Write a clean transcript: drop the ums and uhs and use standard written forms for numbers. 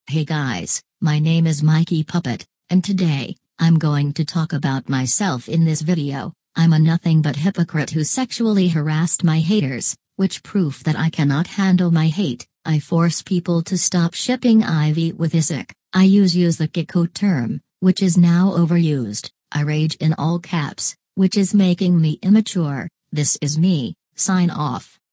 Hey guys, my name is Mikey Puppet, and today, I'm going to talk about myself in this video. I'm a nothing but hypocrite who sexually harassed my haters, which proof that I cannot handle my hate. I force people to stop shipping Ivy with Isaac. I use the Kiko term, which is now overused. I rage in all caps, which is making me immature. This is me, sign off.